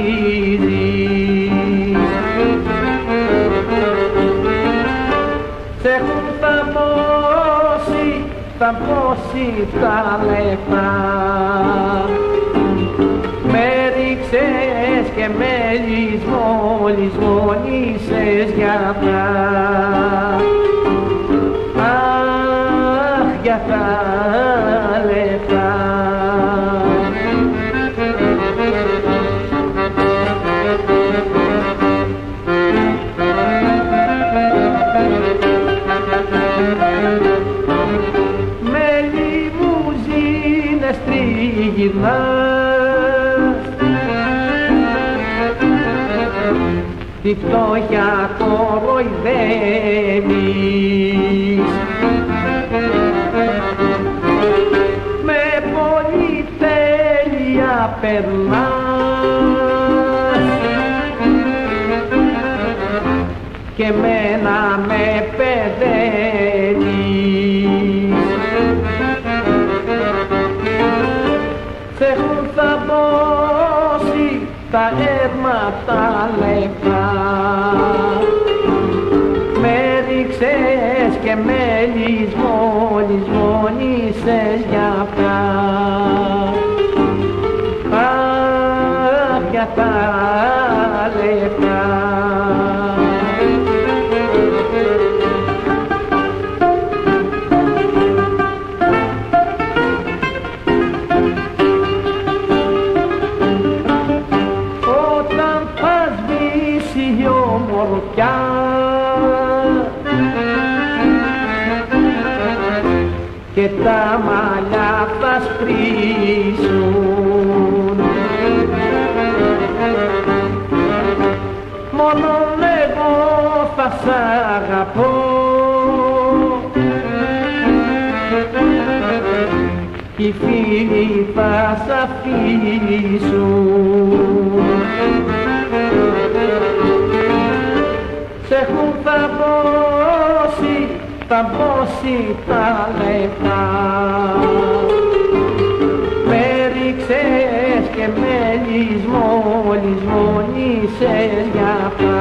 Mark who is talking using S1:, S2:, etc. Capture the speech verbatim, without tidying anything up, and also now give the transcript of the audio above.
S1: αξίζεις. Σ' έχουν θαμπώσει, θαμπώσει τα λεφτά. Με ρίξες και με λησμό, λησμονήσες για αυτά. Αχ, για τα λεφτά. Με λιμουζίνες τριγυρνάς, τη φτώχεια κοροϊδεύεις. Με πολυτέλεια περνάς και μένα με παιδεύεις. Σ' έχουν θαμπώσει τα έρματα λεφτά. Με ρίξες και με λησμό, λησμονήσες για αυτά. Αχ, για τα λεφτά. Και τα μαλλιά θα σπρίσουν, μόνον εγώ θα σ' αγαπώ κι οι φίλοι θα σ' αφήσουν. Σ' έχουν θαμπώσει, θαμπώσει τα λεφτά. Με ρίξες και με λησμό, λησμονήσες για αυτά.